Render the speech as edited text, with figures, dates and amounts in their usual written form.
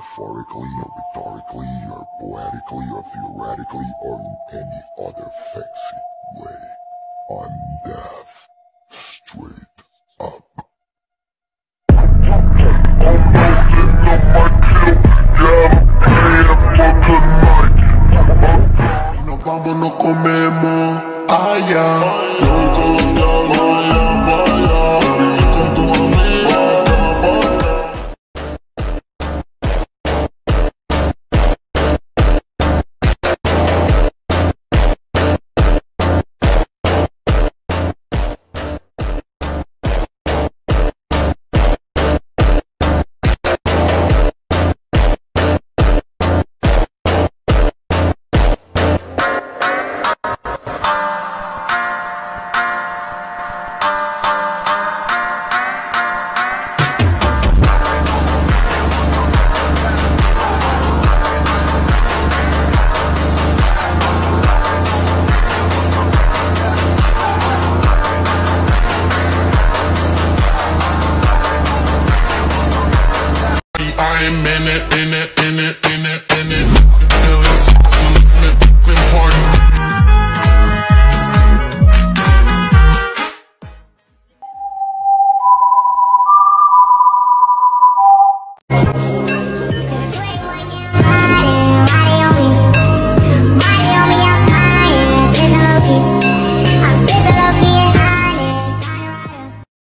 metaphorically or rhetorically or poetically or theoretically or in any other fancy way. I'm deaf, straight up. Y nos vamos, nos comemos allá.